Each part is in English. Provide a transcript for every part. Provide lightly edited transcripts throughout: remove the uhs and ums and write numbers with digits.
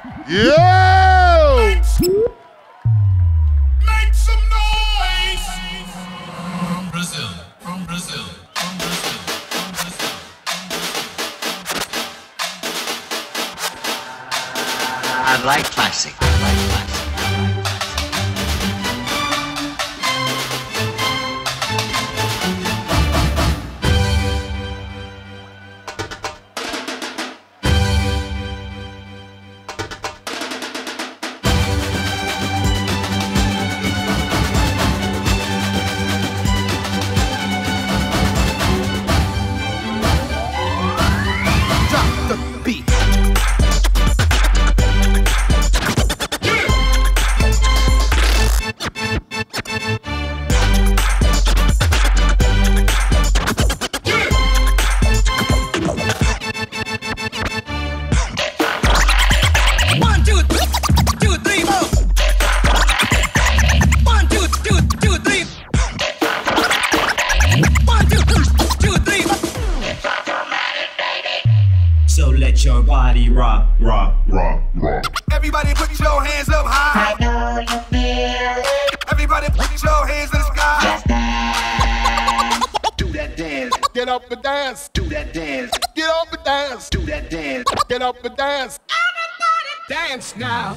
Yo! Make some noise! From Brazil, from Brazil, from Brazil, from Brazil, from Brazil. I like classic. I like classic. So let your body rock, rock, rock, rock. Everybody put your hands up high. I know you feel it. Everybody put your hands in the sky. Just dance. Do that dance. Get up and dance. Do that dance. Get up and dance. Do that dance. Get up and dance. Everybody dance now.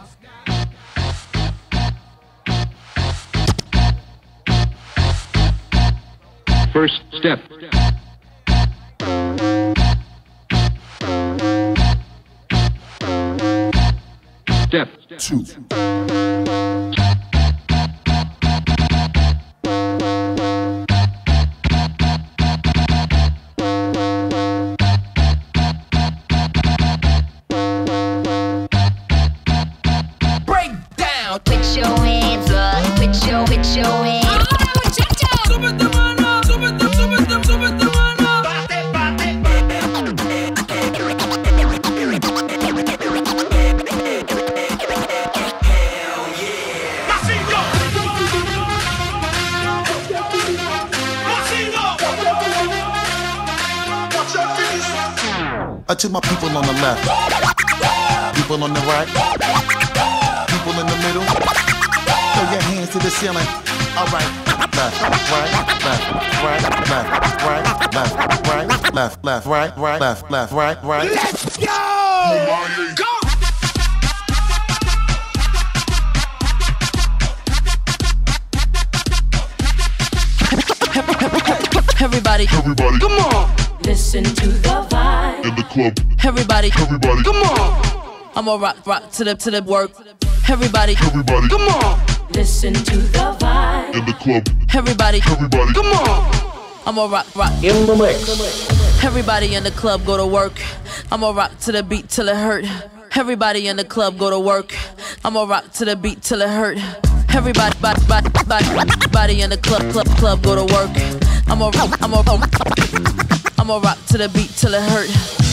First step. Step 2. Break down. Put your hands up. Put your hands. To my people on the left, people on the right, people in the middle, throw your hands to the ceiling. All right, left, right, left, right, left, right, left, right, left, left, right, right, left, left, right, right. Let's go! Go! Everybody, come on. Listen to the vibe. In the club. Everybody, Come on. I'ma rock to the work. Everybody, come on. Listen to the vibe. In the club. Everybody, come on. I'ma rock. In the mix. Everybody in the club go to work. I'ma rock to the beat till it hurt. Everybody in the club go to work. I'ma rock to the beat till it hurt. Everybody in the club go to work. I'ma rock to the beat till it hurt.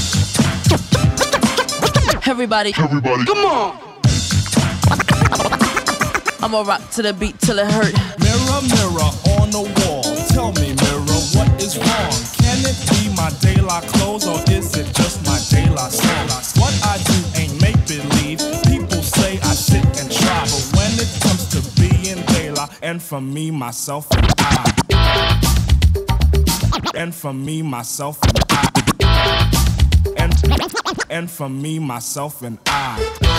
Everybody, come on. I'ma rock to the beat till it hurt. Mirror, mirror on the wall, tell me, mirror, what is wrong? Can it be my daylight clothes or is it just my daylight soul? What I do ain't make believe. People say I sit and try, but when it comes to being daylight, and for me, myself, and I. And for me, myself, and I. And for me, myself, and I.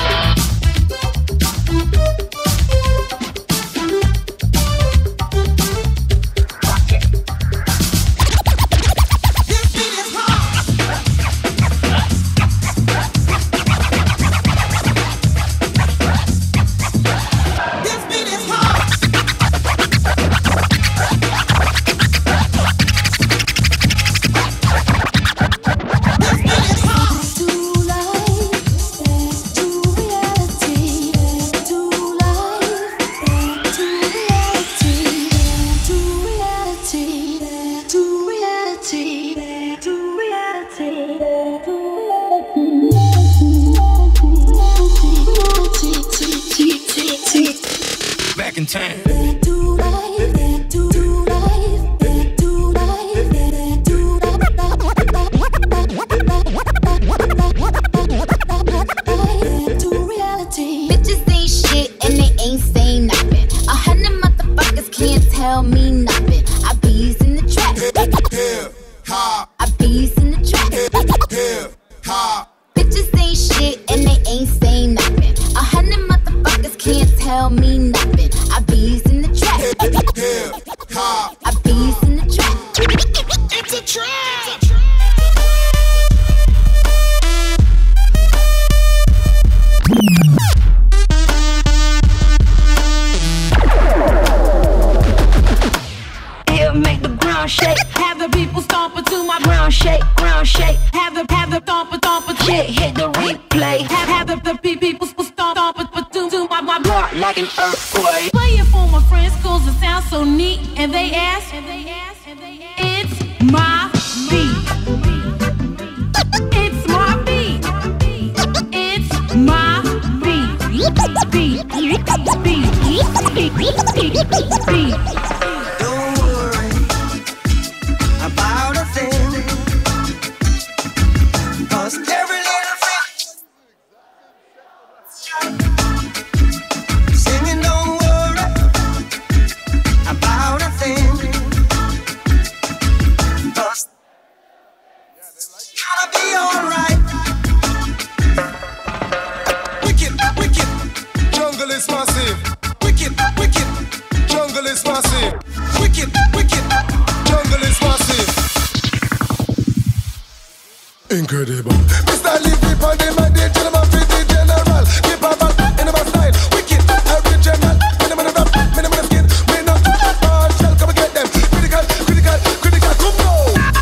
Back in time. ain't saying nothing. 100 motherfuckers can't tell me nothing. I bees in the trap. I bees in the trap. It's a trap. Make the ground shake. Have the people stomp to my ground shake, ground shake. Have the stomp shit hit the replay. Have the people stomp to my block like an earthquake. Play it for my friends 'cause it sounds so neat, and they ask, it's my beat. It's my beat. It's my beat. Beat. About a thing, 'cause every little thing singing, don't worry about a thing, 'cause it's gonna be alright. Wicked, jungle is massive. Wicked, jungle is massive. Wicked, jungle is massive. Incredible. Mr. Lee, people, them and they gentleman, pretty general. Keep a ball in my style. Wicked, original. Minimum rap, minimum skin. Me not partial, come and get them. Critical, come on.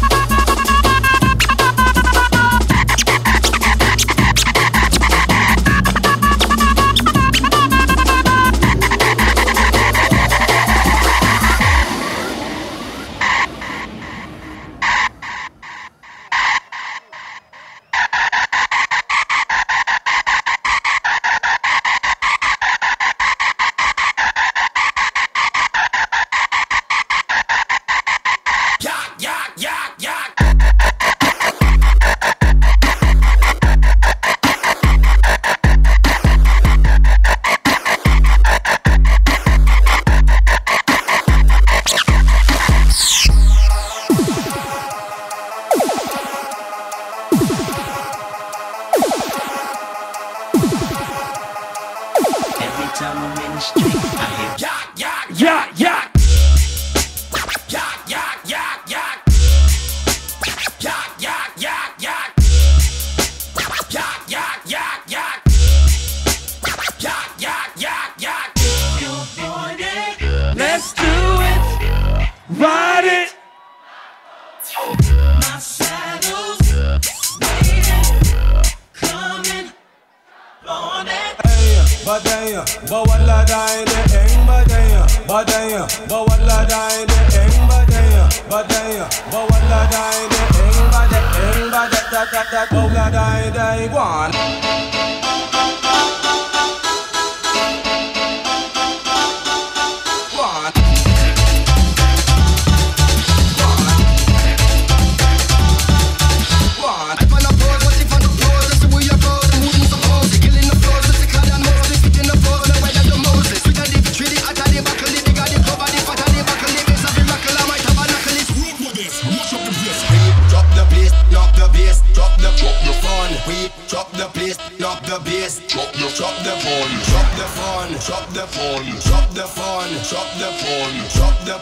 Let's do it, ride it. My saddle's waiting, coming on it. Badaya, bawala dai de eng badaya, badaya, bawala dai de eng badaya, badaya, bawala dai de eng badaya, bawala dai dai guan. Drop the place, knock the bass, drop the fun, drop the fun, drop the fun, drop the fun, drop the fun, drop the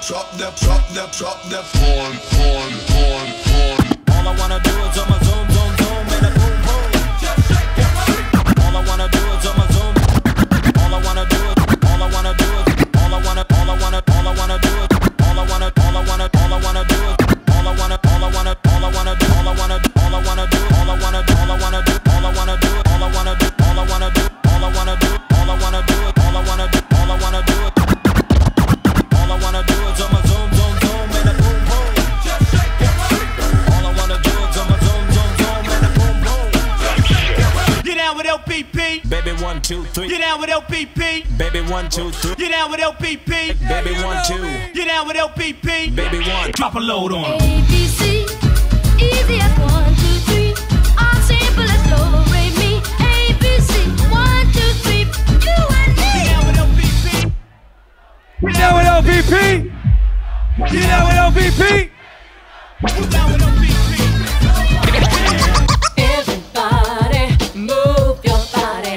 fun. All I wanna do is on my zoom, zoom, zoom, and a boom, boom. All I wanna do is on my zoom. All I wanna do is, all I wanna do is, all I wanna do is, all I wanna do is, all I wanna do is, all I wanna do is, all I wanna do, all I wanna do, all I wanna do, all I wanna do, all I wanna do, all I wanna do, all I wanna do, all I wanna do, all I wanna do, all I wanna do, all I wanna do, all I wanna do, all I wanna do, all I wanna do, all I wanna do, all I wanna do, all I wanna do is on my zoom, zoom, zoom, and a boom, boom. All I wanna do is on my zoom, zoom, zoom, and a boom, boom. Get down with LPP, Baby 1, 2, 3. get down with LPP, Baby 1, 2, 3. get down with LPP, Baby 1, 2. get down with LPP, Baby 1. drop a load on 'em. ABC, easy as 1, 2, 3. All simple as do, re, mi. ABC, 1, 2, 3. You and me. Get down with LPP, Get down with LVP. Get down with LVP. get down with LPP. Everybody, move your body.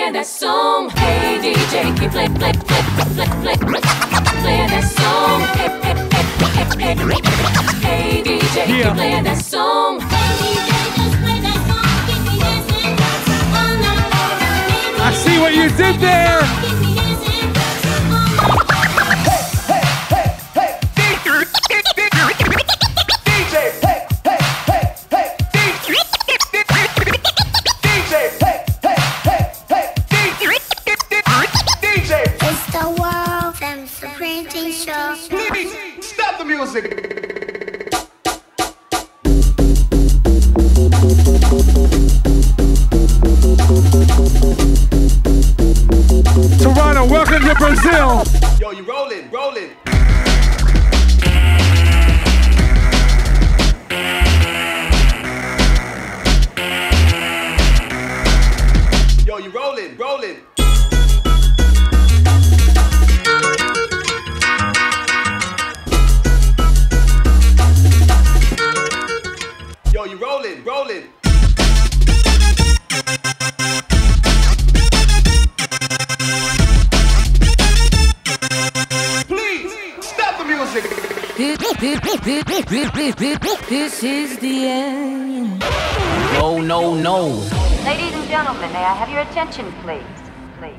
playing that song. Hey DJ, keep playing that song. Hey DJ, keep playing that song. I see what you did there. Stop the music. Toronto, welcome to Brazil. Yo, you rolling, rolling. Yo, you rolling, rolling. Yo, you rolling, rolling. Please, stop the music. This is the end. No, no, no. Ladies and gentlemen, may I have your attention, please? Please.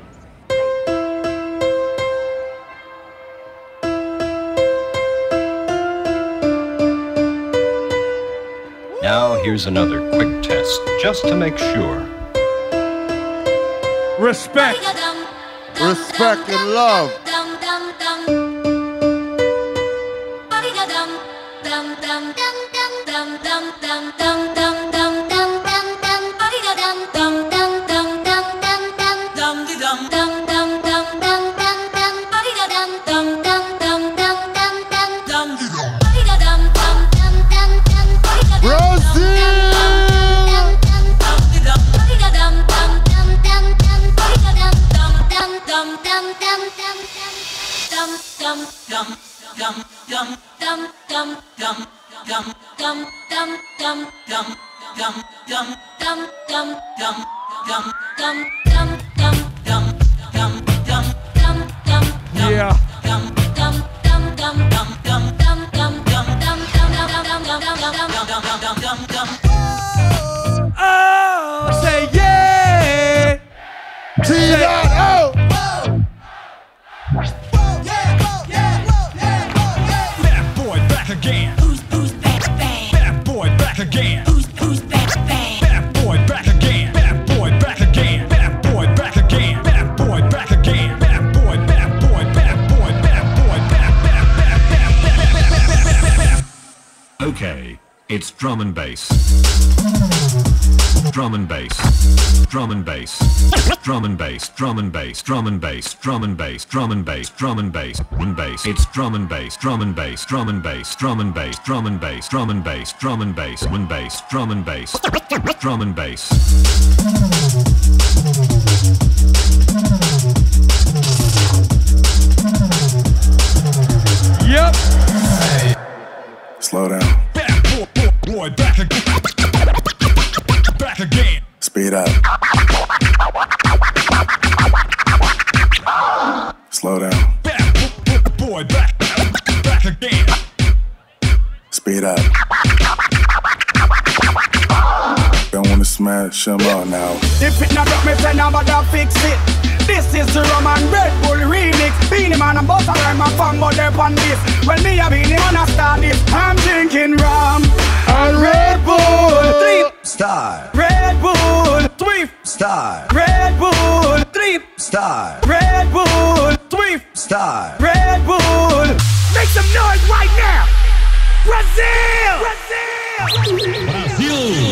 Now here's another quick test, just to make sure. Respect. Respect and love. Yeah. Oh, say yeah. T.I.O. Bad boy back again. Who's back? Bad boy back again. Who's back? Bad boy back again. Bad boy back again. Bad boy back again. Bad boy back again. Bad boy, bad boy, bad boy, bad boy, bad. Okay, it's drum and bass. Drum and bass. Drum and bass. Drum and bass. Drum and bass. Drum and bass. Drum and bass. Drum and bass. Drum and bass. And bass. It's drum and bass. Drum and bass. Drum and bass. Drum and bass. Drum and bass. Drum and bass. Drum and bass. And bass. Drum and bass. Drum and bass. Yep. Slow down. Bad boy back again. Back again. Speed up. Slow down. Bad boy back again. Speed up. Don't wanna smash them all now. If it not broke me, friend, I'm about to fix it. This is the Rum and Red Bull remix. Beanie Man and Buster, I'm a fan, but they're on this. When me a Beanie Man, I start this. I'm drinking rum and Red Bull. 3-star. Red Bull. 3-star. Red Bull. 3-star. Red Bull. 3-star. Red Bull. Make some noise right now. Brazil. Brazil. Brasil.